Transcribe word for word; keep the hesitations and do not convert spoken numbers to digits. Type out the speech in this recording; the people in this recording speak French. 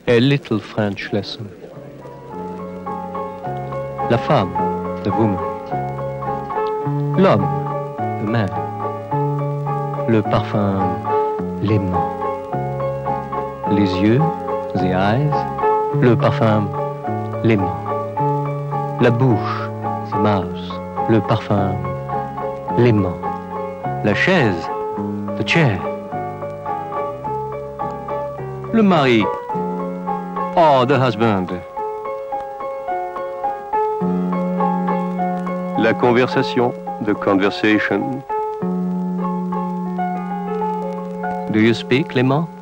A little French lesson. La femme, the woman. L'homme, the man. Le parfum, l'aimant. Les yeux, the eyes. Le parfum, l'aimant. La bouche, the mouth. Le parfum, l'aimant. La chaise, the chair. Le mari, oh, the husband. La conversation, the conversation. Do you speak, Clément?